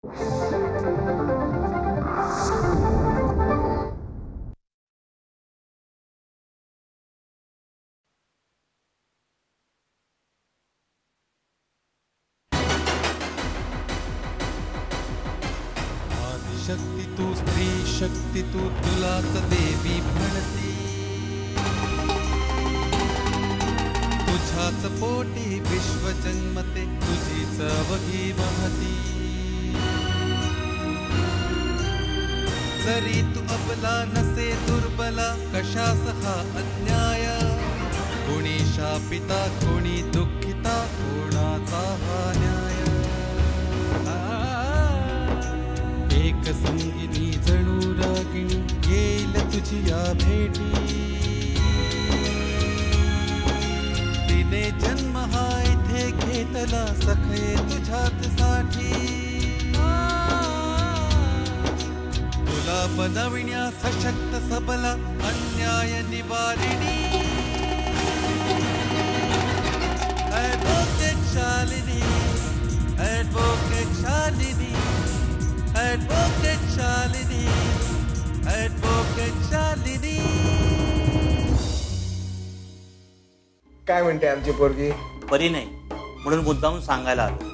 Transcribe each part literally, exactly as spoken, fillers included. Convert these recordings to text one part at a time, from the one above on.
शक्ती तू स्त्री शक्ती तू तुलाच देवी म्हणती तुझ्याच पोटी विश्व जन्मते तुझीच अवघी महती जरी तू अबला नसे दुर्बला कशास हा अन्याय कोणी शापिता कोणी दुःखिता कोणाचा हा न्याय एक संगिनी जणू रागिणी येईल तुझी या भेटी तिने जन्म हा इथे घेतला सखे तुझ्याच साठी तुला बनविण्या सशक्त सबला अन्याय निवारिणी advocate Shalini advocate Shalini advocate Shalini advocate Shalini. काय म्हणते आमची पोरगी? बरी नाही म्हणून मुद्दाम सांगायला आलो.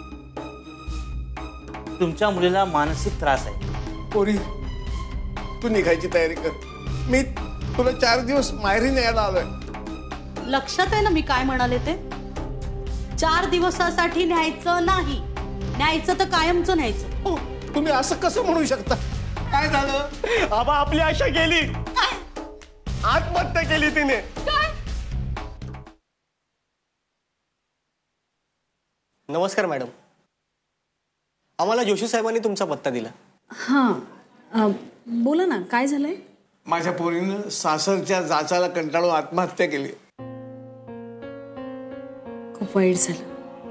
तुमच्या मुलीला मानसिक त्रास आहे. पोरी तू निघायची तयारी कर. मी तुला चार दिवस माहेरी न्यायला आलोय. लक्षात आहे ना मी काय म्हणाले ते? चार दिवसासाठी न्यायचं नाही, न्यायचं तर कायमचं न्यायचं. हो, तुम्ही असं कसं म्हणू शकता? काय झालं? आबा आपली आशा गेली. आत्महत्या केली तिने. नमस्कार मॅडम, आम्हाला जोशी साहेबांनी तुमचा पत्ता दिला. हां बोला ना, काय झालंय? माझ्या पोरीनं सासरच्या जाचाला कंटाळून आत्महत्या केली. खूप वाईट झालं.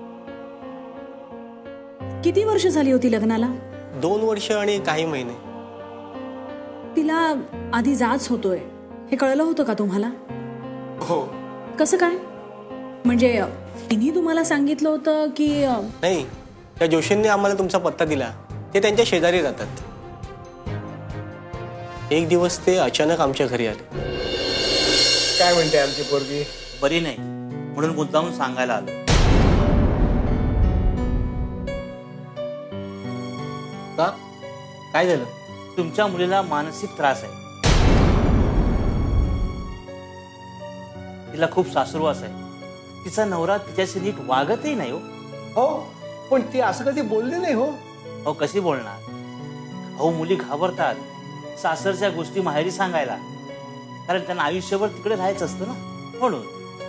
किती वर्ष झाली होती लग्नाला? दोन वर्ष आणि काही महिने. तिला आधी जाच होतोय हे कळलं होतं का तुम्हाला? हो. कसं काय? म्हणजे तिने तुम्हाला सांगितलं होतं की? नाही, त्या जोशींनी आम्हाला तुमचा पत्ता दिला. ते त्यांच्या शेजारी राहतात. एक दिवस ते अचानक आमच्या घरी आले. काय म्हणते आमची पोरगी? बरी नाही म्हणून मुद्दाम सांगायला आलो. का? काय झालं? तुमच्या मुलीला मानसिक त्रास आहे. तिला खूप सासुरवास आहे. तिचा नवरा तिच्याशी नीट वागतही नाही. हो हो, पण ती असं कधी बोलली नाही. हो हो कशी बोलणार? हो मुली घाबरतात सासरच्या गोष्टी माहेरी सांगायला, कारण त्यांना आयुष्यभर तिकडे राहायचं असतं ना. म्हणून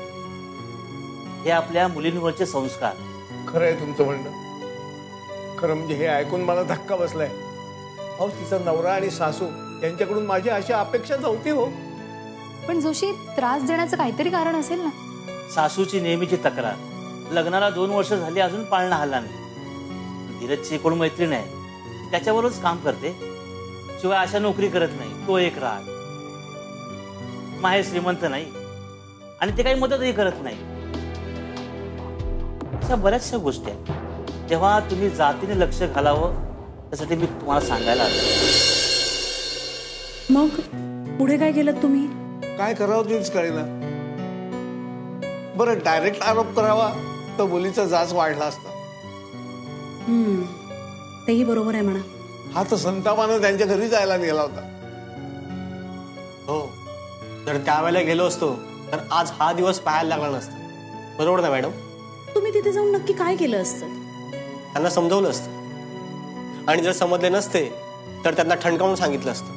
हे आपल्या मुलींवरचे संस्कार. खरं आहे तुमचं म्हणणं. खरं म्हणजे हे ऐकून मला धक्का बसलाय. अहो, तिचा नवरा आणि सासू यांच्याकडून माझी अशी अपेक्षा नव्हती. हो, पण जोशी त्रास देण्याचं काहीतरी कारण असेल ना. सासूची नेहमीची तक्रार. लग्नाला दोन वर्ष झाली अजून पाळणा हल्ला नाही. धीरजची कोण मैत्रीण आहे त्याच्यावरच काम करते, शिवाय अशा नोकरी करत नाही. तो एक राग. माहेर श्रीमंत नाही आणि ते काही मदतही करत नाही. अशा बऱ्याचशा गोष्टी आहेत. तेव्हा तुम्ही जातीने लक्ष घालावं त्यासाठी मी तुम्हाला सांगायला आलो. मग पुढे काय केलं तुम्ही? काय करावं तेच कळेना. बरं, डायरेक्ट आरोप करावा तर मुलीचा जाच वाढला असता. हम्म तेही बरोबर आहे म्हणा. हा तर संतापानं त्यांच्या घरी जायला गेला होता. हो, जर त्यावेळेला गेलो असतो तर आज हा दिवस पाहायला लागला नसता. बरोबर ना मॅडम? तुम्ही तिथे जाऊन नक्की काय केलं असतं? त्यांना समजवलं असतं, आणि जर समजले नसते तर त्यांना ठणकावून सांगितलं असतं.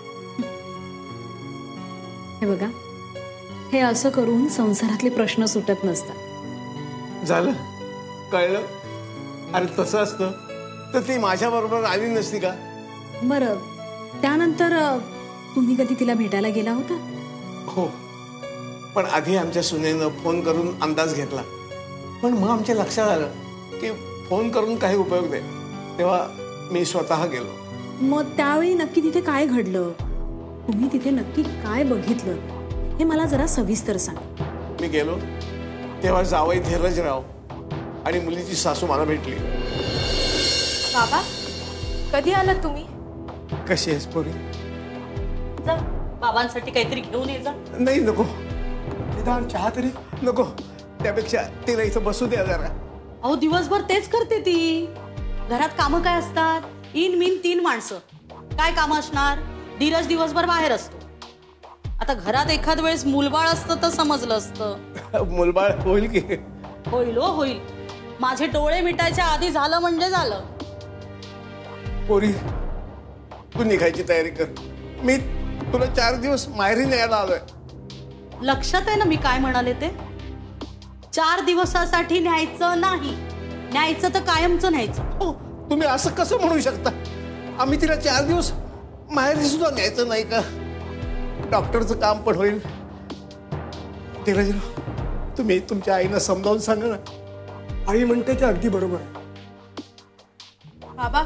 हे बघा, हे असं करून संसारातले प्रश्न सुटत नसतात. झालं, कळलं. अरे तसं असतं तर ती माझ्या बरोबर आली नसती का? बरं, त्यानंतर तुम्ही कधी तिला भेटायला गेला होता? हो, पण आधी आमच्या सुनेनं फोन करून अंदाज घेतला. पण मग आमच्या लक्षात आलं की फोन करून काही उपयोग नाही. तेव्हा मी स्वतः गेलो. मग त्यावेळी नक्की तिथे काय घडलं? तुम्ही तिथे नक्की काय बघितलं हे मला जरा सविस्तर सांग. मी गेलो तेव्हा जावई धीरजराव आणि मुलीची सासू मला भेटली. बाबा, कधी आलात तुम्ही? कशी आहेस पोरी? जा बाबांसाठी काहीतरी घेऊन ये जा. नाही नको, निदान चहा तरी नको. त्यापेक्षा तिला इथं बसू द्या जरा. अहो दिवसभर तेच करते ती. घरात कामं काय असतात? इन मिन तीन माणसं, काय कामं असणार? धीरज दिवसभर बाहेर असतो. आता घरात एखाद वेळेस मुलबाळ असतं तर समजलं असतं. मुलबाळ होईल की? होईल हो होईल. माझे डोळे मिटायच्या आधी झालं म्हणजे झालं. पोरी तू निघायची तयारी कर. मी तुला चार दिवस माहेरी न्यायला आलोय. लक्षात आहे ना मी काय म्हणाले ते? चार दिवसासाठी न्यायचं नाही, न्यायचं तर कायमचं न्यायचं. हो, तुम्ही असं कसं म्हणू शकता? आम्ही तिला चार दिवस माहेरी सुद्धा न्यायचं नाही का? डॉक्टरचं काम पण होईल. धीरजराव, तुम्ही तुमच्या आईला समजावून सांगा ना. आई म्हणते ते अगदी बरोबर आहे. बाबा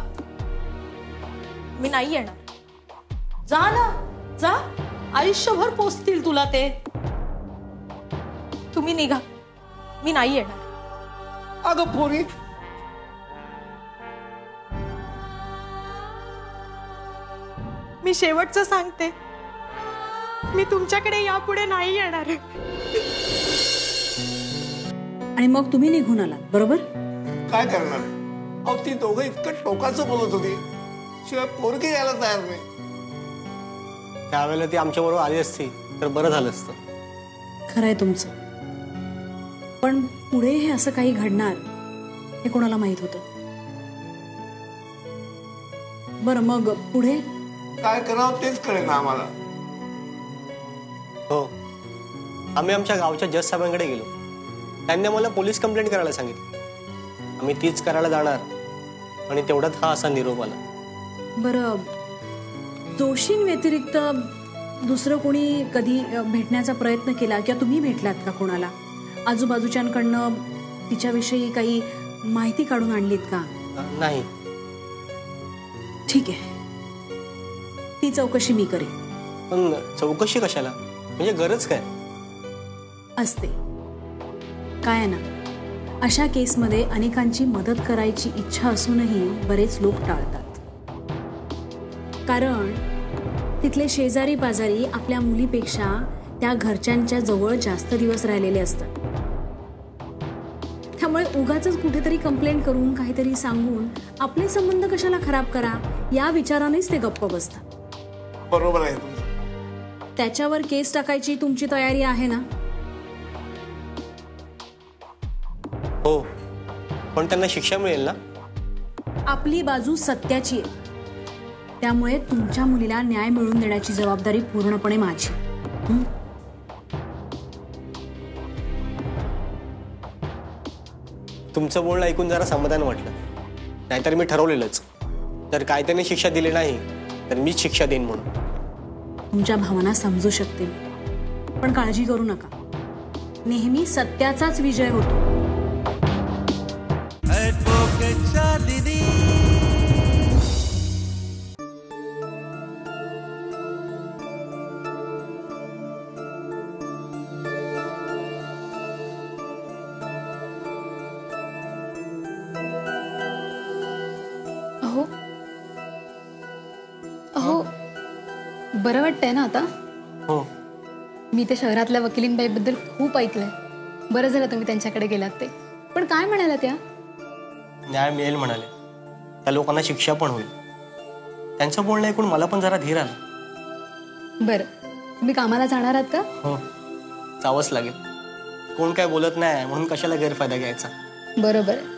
मी नाही येणार. जा ना जा, आयुष्यभर पोचतील तुला ते. तुम्ही निघा, मी नाही येणार. अगं पोरी, मी शेवटचं सांगते, मी तुमच्याकडे यापुढे नाही येणार. आणि मग तुम्ही निघून आला बरोबर? काय करणार? अहो ती दोघं इतकं टोकाचं बोलत होती, शिवाय पोरगी यायला तयार नाही. त्यावेळेला ती आमच्या बरोबर आली असती तर बरं झालं असतं. खरंय तुमचं, पण पुढे हे असं काही घडणार हे कोणाला माहित होतं? बरं मग पुढे काय करावं तेच कळेल ना आम्हाला. हो, आम्ही आमच्या गावच्या जज साहेबांकडे गेलो. त्यांनी मला पोलीस कंप्लेंट करायला सांगितली. आम्ही तीच करायला जाणार आणि तेवढ्यात हा असा निरोप आला. बरं, जोशींव्यतिरिक्त दुसरं कोणी कधी भेटण्याचा प्रयत्न केला किंवा तुम्ही भेटलात का कोणाला? आजूबाजूच्यांकडनं तिच्याविषयी काही माहिती काढून आणलीत का? नाही. ठीक आहे, ती चौकशी मी करेन. पण चौकशी कशाला? म्हणजे गरज काय असते? काय आहे ना, अशा केसमध्ये अनेकांची मदत करायची इच्छा असूनही बरेच लोक टाळतात. कारण तिथले शेजारी पाजारी आपल्या मुलीपेक्षा त्या घरच्यांच्या जवळ जास्त दिवस राहिलेले असतात. त्यामुळे उगाचच कुठेतरी कंप्लेंट करून काहीतरी सांगून आपले संबंध कशाला खराब करा या विचारानेच ते गप्प बसतात. बरोबर आहे तुमचं. त्याच्यावर केस टाकायची तुमची तयारी आहे ना? हो, पण त्यांना शिक्षा मिळेल ना? आपली बाजू सत्याची आहे, त्यामुळे तुमच्या मुलीला न्याय मिळवून देण्याची जबाबदारी पूर्णपणे माझी. हं? तुमचं बोलणं ऐकून जरा समाधान वाटलं. नाहीतर मी ठरवलेलंच, जर काय त्याने शिक्षा दिली नाही तर मीच शिक्षा देईन म्हणून. तुमच्या भावना समजू शकते, पण काळजी करू नका, नेहमी सत्याचाच विजय होतो. ॲडव्होकेटच्या दीदी. अहो अहो बरं वाटतंय ना आता? हो. मी ते शहरातल्या वकिलींबाईबद्दल खूप ऐकलंय. बरं झालं तुम्ही त्यांच्याकडे गेलात ते. पण काय म्हणाल्या त्या? न्याय मिळेल म्हणाले. त्या लोकांना शिक्षा पण होईल. त्यांचं बोलणं ऐकून मला पण जरा धीर आला. बरं, तुम्ही कामाला जाणार आहात का? हो, जावंच लागेल. कोण काय बोलत नाही म्हणून कशाला गैरफायदा घ्यायचा. बरोबर आहे.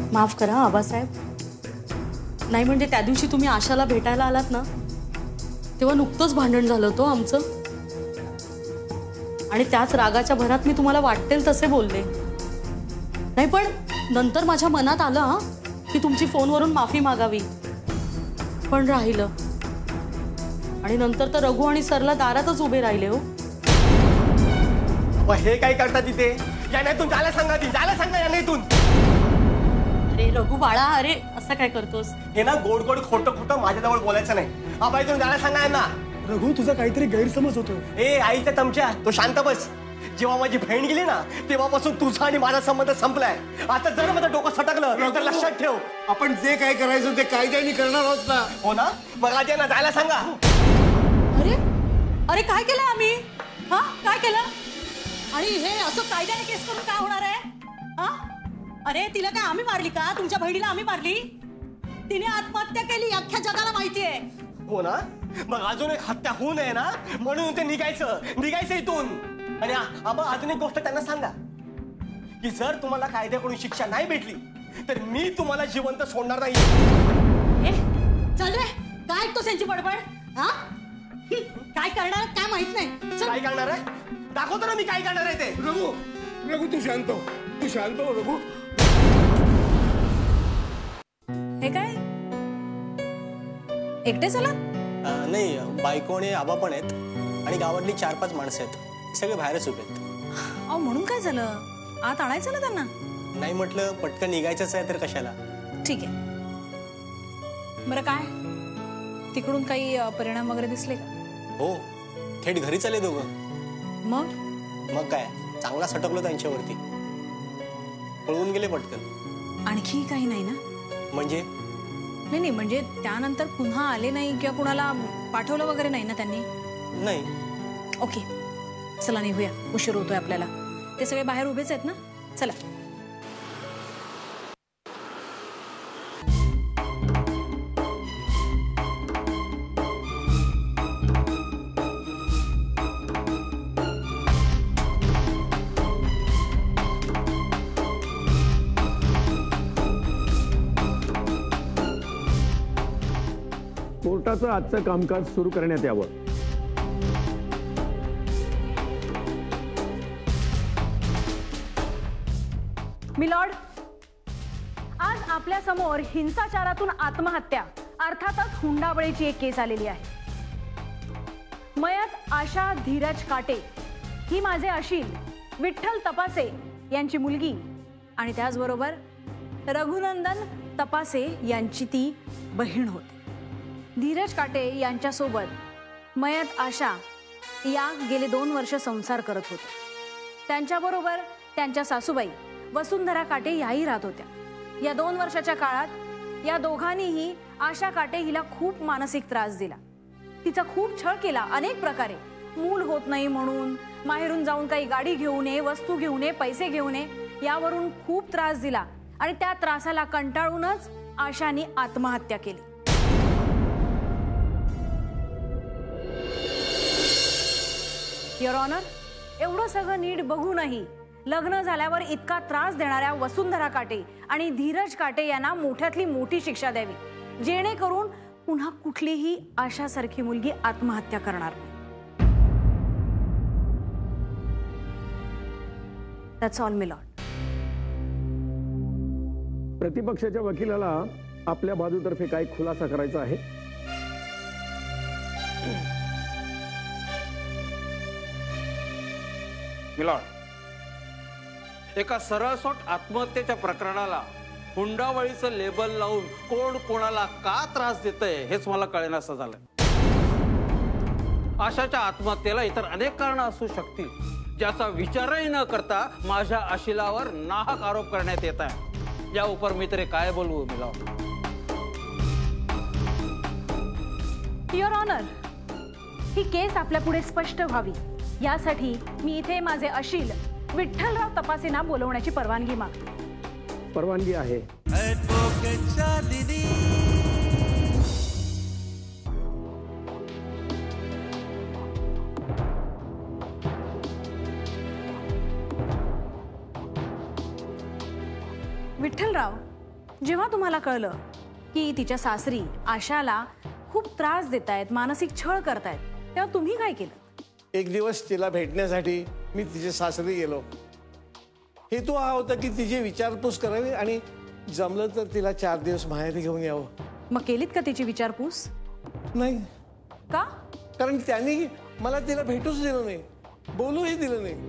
माफ करा आबासाहेब. नाही म्हणजे त्या दिवशी तुम्ही आशाला भेटायला आलात ना, तेव्हा नुकतंच भांडण झालं होतं आमचं. आणि त्याच रागाच्या भरात मी तुम्हाला वाटेल तसे बोलले. नाही पण नंतर माझ्या मनात आलं हा की तुमची फोनवरून माफी मागावी, पण राहिलं. आणि नंतर तर रघु आणि सरला दारातच उभे राहिले हो. हे काय करता तिथे? या नाही इथून जायला सांगा, ती जायला सांगा या नाही इथून. अरे रघु बाळा, अरे असं काय करतोस? हे ना गोड गोड खोटं खोटं माझ्याजवळ बोलायचं नाही. आबा इथून जायला सांगा यांना. रघु तुझा काहीतरी गैरसमज होतो. ए आईच्या तमच्या, तो शांत बस. जेव्हा माझी बहीण गेली ना तेव्हापासून तुझा आणि माझा संबंध संपलाय. आता जर माझं डोकं सटकलं तर लक्षात ठेव, आपण जे काय करायचं ते कायद्याने करणार आहोत ना. हो ना? मग आज यांना जायला सांगा. अरे अरे काय केलं आम्ही? हा काय केलं? आणि हे असं कायद्याने केस करून काय होणार आहे? हा अरे तिला काय आम्ही मारली का? तुमच्या बहिणीला आम्ही मारली? तिने आत्महत्या केली, अख्ख्या जगाला माहिती आहे. हो ना? मग अजून एक हत्या होऊ नये ना म्हणून ते निघायचं निघायचं इथून. आणि आबा अजून एक गोष्ट त्यांना सांगा की जर तुम्हाला कायद्याकडून शिक्षा नाही भेटली तर मी तुम्हाला जिवंत सोडणार नाही. ए चल रे, काय ऐकतोस यांची बडबड? हा काय करणार काय माहित नाही. काय करणार आहे? दाखवतो ना मी काय करणार आहे ते. रघु रघु तू शांत हो, तू शांत हो रघु. हे काय एकटे चला? नाही, बायको आणि आबा पण आहेत आणि गावातली चार पाच माणसं आहेत. सगळे बाहेरच उभे आहेत. अहो म्हणून काय झालं? आत आणायचं ना त्यांना. नाही म्हटलं पटकन निघायचंच आहे तर कशाला. ठीक आहे. बरं काय तिकडून काही अ, परिणाम वगैरे दिसले का? हो, थेट घरी चाले दोघं. मग मग काय चांगला सटकलो त्यांच्यावरती. पळून गेले पटकन. आणखी काही नाही ना? म्हणजे नाही नाही म्हणजे त्यानंतर पुन्हा आले नाही किंवा कुणाला पाठवलं वगैरे नाही ना त्यांनी? नाही. ओके चला निघूया, उशीर होतोय आपल्याला. ते सगळे बाहेर उभेच आहेत ना, चला. कोर्टाचं आजचं कामकाज सुरू करण्यात यावं. मिलॉर्ड, आज आपल्या समोर हिंसाचारातून आत्महत्या अर्थातच हुंडाबळीची एक केस आलेली आहे. मयत आशा धीरज काटे ही माझे अशील विठ्ठल तपासे यांची मुलगी आणि त्याचबरोबर रघुनंदन तपासे यांची ती बहीण होती. धीरज काटे यांच्यासोबत मयत आशा या गेले दोन वर्ष संसार करत होते. त्यांच्याबरोबर त्यांच्या सासूबाई वसुंधरा काटे याही राहत होत्या. या दोन वर्षाच्या काळात या दोघांनीही आशा काटे हिला खूप मानसिक त्रास दिला. तिचा खूप छळ केला अनेक प्रकारे. मूल होत नाही म्हणून, माहेरून जाऊन काही गाडी घेऊन ये, वस्तू घेऊन ये, पैसे घेऊन ये, यावरून खूप त्रास दिला आणि त्या त्रासाला कंटाळूनच आशाने आत्महत्या केली. युअर ऑनर, एवढं सगळं नीट बघूनही लग्न झाल्यावर इतका त्रास देणाऱ्या वसुंधरा काटे आणि धीरज काटे यांना मोठ्यातली मोठी शिक्षा द्यावी, जेणेकरून पुन्हा कुठलीही आशासारखी मुलगी आत्महत्या करणार नाही. That's all my lord. प्रतिपक्षाच्या वकिलाला आपल्या बाजूतर्फे काय खुलासा करायचा आहे? मिलॉर्ड, एका सरळसोट आत्महत्येच्या प्रकरणाला हुंडाबळीचं लेबल लावून कोण कोणाला का त्रास देतंय हेच मला कळेनासं झालंय. आशाच्या आत्महत्येला इतर अनेक कारणं असू शकतील, ज्याचा विचारही न करता माझ्या आशिलावर नाहक आरोप करण्यात येत आहे. या उपर मी तरी काय बोलवू मिलॉर्ड? युअर ऑनर, ही केस आपल्या पुढे स्पष्ट व्हावी यासाठी मी इथे माझे अशील विठ्ठलराव तपासेंना बोलवण्याची परवानगी मागते. परवानगी आहे. विठ्ठलराव, जेव्हा तुम्हाला कळलं की तिच्या सासरी आशाला खूप त्रास देत आहेत, मानसिक छळ करतायत, तेव्हा तुम्ही काय केलं? एक दिवस तिला भेटण्यासाठी मी तिच्या सासरी गेलो. हेतू हा होता की तिची विचारपूस करावी आणि जमलं तर तिला चार दिवस माहेरी घेऊन यावं. मग केलीत का तिची विचारपूस? नाही. का? कारण त्यांनी मला तिला भेटूच दिलं नाही, बोलूही दिलं नाही.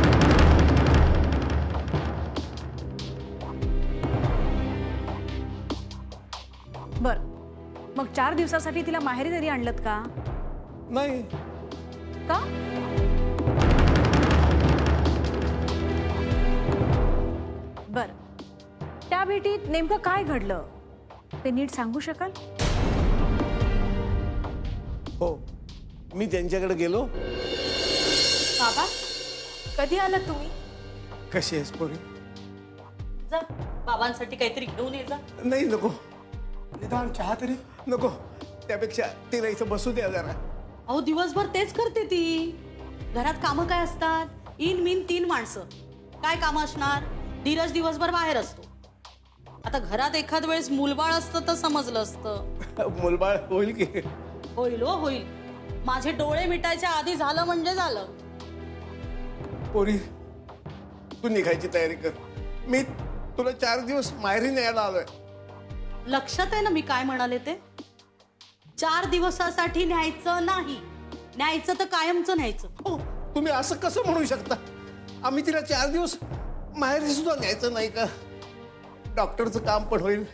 बर, मग चार दिवसासाठी तिला माहेरी तरी आणलत का? नाही. का? बर, त्या भेटीत नेमकं काय घडलं ते नीट सांगू शकाल? हो, मी त्यांच्याकडे गेलो. बाबा, कधी आलात तुम्ही? कशी आहेस पोरी? जा बाबांसाठी काहीतरी घेऊन ये जा. नाही, नको निदान चहा तरी नको. त्यापेक्षा तिला इथं बसू द्या जरा. अहो दिवसभर तेच करते ती. घरात कामं काय असतात? इन मिन तीन माणसं. काय कामं असणार? धीरज दिवसभर बाहेर असतो. आता घरात एखाद वेळेस मुलबाळ असतं तर समजलं असतं. मुलबाळ होईल की? होईल हो होईल. माझे डोळे मिटायच्या आधी झालं म्हणजे झालं. पोरी, तू निघायची तयारी कर. मी तुला चार दिवस माहेरी न्यायला आलोय. लक्षात आहे ना मी काय म्हणाले ते? चार दिवसासाठी न्यायचं नाही, न्यायचं तर कायमचं न्यायचं. हो, तुम्ही असं कसं म्हणू शकता? आम्ही तिला चार दिवस माहेरी सुद्धा न्यायचं नाही का? डॉक्टरचं काम पण होईल.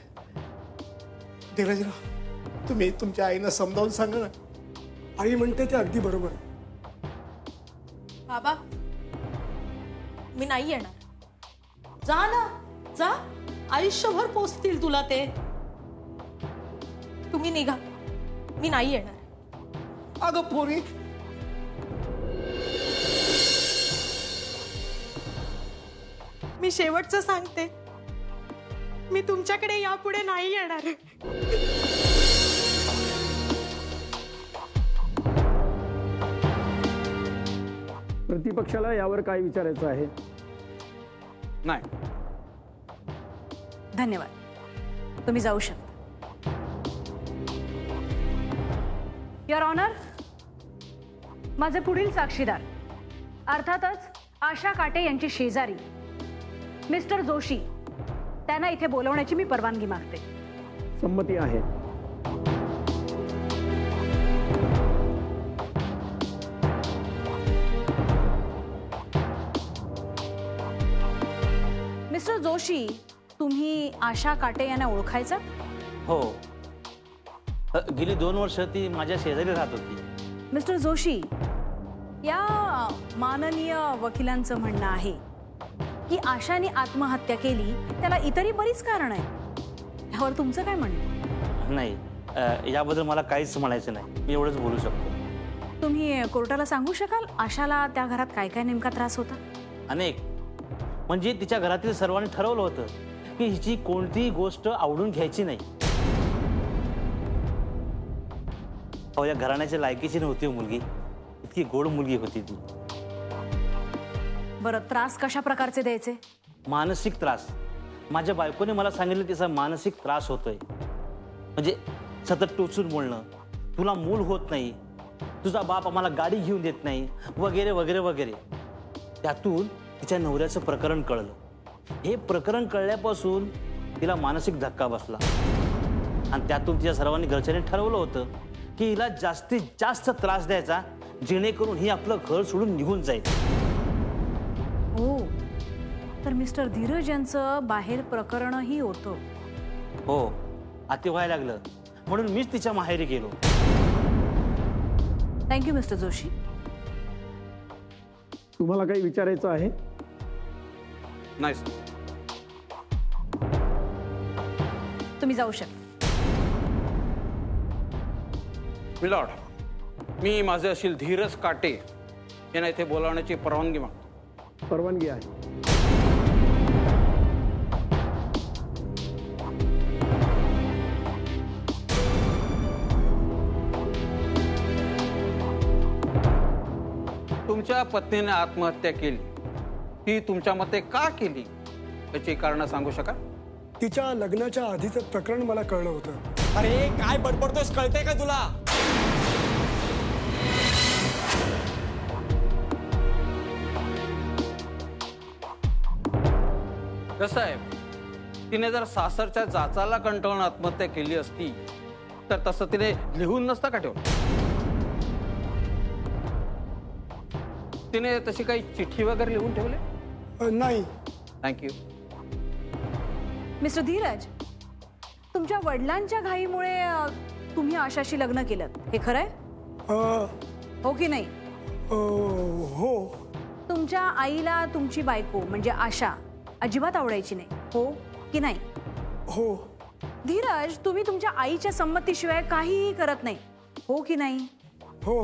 धीरजराव, तुम्ही तुमच्या आईनं समजावून सांगा ना. आई म्हणते ते अगदी बरोबर आहे. बाबा, मी नाही येणार. जा ना जा, आयुष्यभर पोचतील तुला ते. तुम्ही निघा, मी नाही येणार. अगं पोरी, मी शेवटचं सांगते, मी तुमच्याकडे यापुढे नाही येणार. प्रतिपक्षाला यावर काय विचारायचं आहे? नाही. धन्यवाद, तुम्ही जाऊ शकता. युअर ऑनर, माझे पुढील साक्षीदार अर्थातच आशा काटे यांची शेजारी मिस्टर जोशी, त्यांना इथे बोलवण्याची मी परवानगी मागते. संमती आहे. मिस्टर जोशी, तुम्ही आशा काटे यांना ओळखायचा? हो, अ, गेली दोन वर्ष ती माझ्या शेजारी राहत होती. मिस्टर जोशी, या माननीय वकिलांचं म्हणणं आहे की आशाने आत्महत्या केली, त्याला इतरही बरीच कारण आहे. यावर तुमचं काय म्हणणं? नाही, अ, याबद्दल मला काहीच म्हणायचं नाही. मी एवढंच बोलू शकतो. तुम्ही कोर्टाला सांगू शकाल आशाला त्या घरात काय काय नेमका त्रास होता? अनेक. म्हणजे तिच्या घरातील सर्वांनी ठरवलं होतं की हिची कोणतीही गोष्ट आवडून घ्यायची नाही. अहो, या घराण्याच्या लायकीची नव्हती मुलगी, इतकी गोड मुलगी होती ती. बरं, त्रास कशा प्रकारचे द्यायचे? मानसिक त्रास. माझ्या बायकोने मला सांगितलं तिचा मानसिक त्रास होतोय. म्हणजे सतत टोचून बोलणं, तुला मूल होत नाही, तुझा बाप आम्हाला गाडी घेऊन देत नाही, वगैरे वगैरे वगैरे. त्यातून तिच्या नवऱ्याचं प्रकरण कळलं. हे प्रकरण कळल्यापासून तिला मानसिक धक्का बसला आणि त्यातून तिच्या सर्वांनी घरच्यांनी ठरवलं होतं की हिला जास्तीत जास्त त्रास द्यायचा, जेणेकरून ही आपलं घर सोडून निघून जाईल. हो, तर मिस्टर धीरज यांचं बाहेर प्रकरणही होतं. हो, अति व्हायला लागलं म्हणून मीच तिच्या माहेरी गेलो. Thank you mister Joshi. तुम्हाला काही विचारायचं आहे? नाही. तुम्ही जाऊ शकता. मिलॉर्ड, मी माझे अशील धीरज काटे यांना इथे बोलावण्याची परवानगी मागतो. परवानगी आहे. तुमच्या पत्नीने आत्महत्या केली, ती तुमच्या मते का केली याची कारण सांगू शकाल? तिच्या लग्नाच्या आधीचं प्रकरण मला कळलं होतं. अरे काय बडबडतोस, कळतंय का तुला? कसं आहे, तिने जर सासरच्या जाचाला कंटाळून आत्महत्या केली असती तर तसं तिने लिहून नसतं का ठेवलं? तिने तशी काही चिठ्ठी वगैरे लिहून ठेवले? अ, नाही. थँक्यू. मिस्टर धीरज, तुमच्या वडिलांच्या घाईमुळे अ, तुम्ही आशाशी लग्न केलं, हे खरंय? अ, हो की नाही? अ, हो. तुमच्या आईला तुमची बायको म्हणजे आशा अजिबात आवडायची नाही, हो की नाही? हो. धीरज, तुम्ही तुमच्या आईच्या संमतीशिवाय काहीही करत नाही, हो की नाही? हो.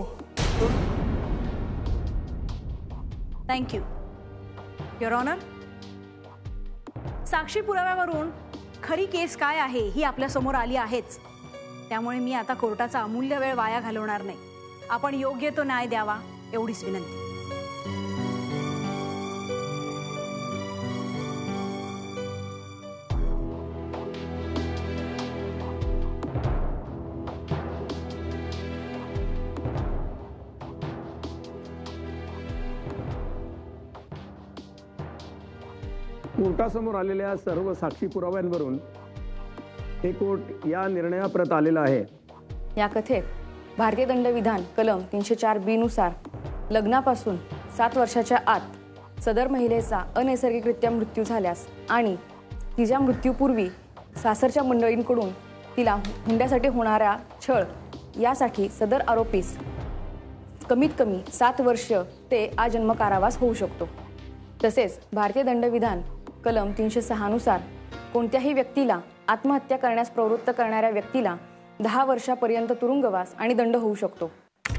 थँक्यू. युअर ऑनर, साक्षी पुराव्यावरून खरी केस काय आहे ही आपल्या समोर आली आहेच. त्यामुळे मी आता कोर्टाचा अमूल्य वेळ वाया घालवणार नाही. आपण योग्य तो न्याय द्यावा एवढीच विनंती. कोर्टासमोर आलेल्या सर्व साक्षी पुराव्यांवरून हे कोर्ट या निर्णयाप्रत आलेलं आहे. या कथेत भारतीय दंडविधान कलम तीनशे चार बी नुसार लग्नापासून सात वर्षाच्या आत सदर महिलेचा अनैसर्गिकरित्या मृत्यू झाल्यास आणि तिच्या मृत्यूपूर्वी सासरच्या मंडळींकडून तिला हुंड्यासाठी होणारा छळ यासाठी सदर आरोपीस कमीत कमी सात वर्ष ते आजन्म कारावास होऊ शकतो. तसेच भारतीय दंडविधान कलम तीनशे सहा नुसार कोणत्याही व्यक्तीला आत्महत्या करण्यास प्रवृत्त करणाऱ्या व्यक्तीला दहा वर्षापर्यंत तुरुंगवास आणि दंड होऊ शकतो.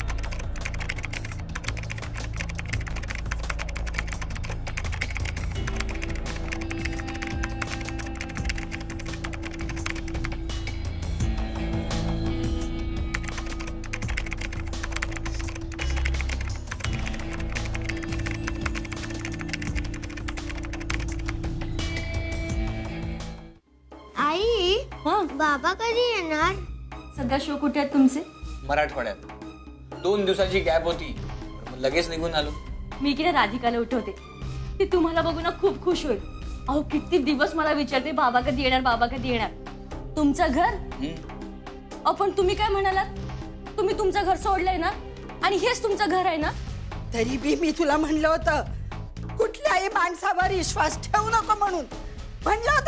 आई, बाबा कधी येणार? सध्या शो कुठे आहेत तुमचे? मराठवाड्यात. दोन दिवसाची गॅप होती, लगेच निघून आलो. मी इकडे राधिकाला उठवते, ती तुम्हाला बघून ना खूप खुश होईल. अहो किती दिवस मला विचारते बाबा कधी येणार, बाबा कधी येणार. तुमचं घर? अहो पण तुम्ही काय म्हणालात? तुम्ही तुमचं घर सोडलंय ना, आणि हेच तुमचं घर आहे ना? तरी बी मी तुला म्हणलं होतं कुठल्याही माणसावर विश्वास ठेवू नको म्हणून. म्हणलं होतं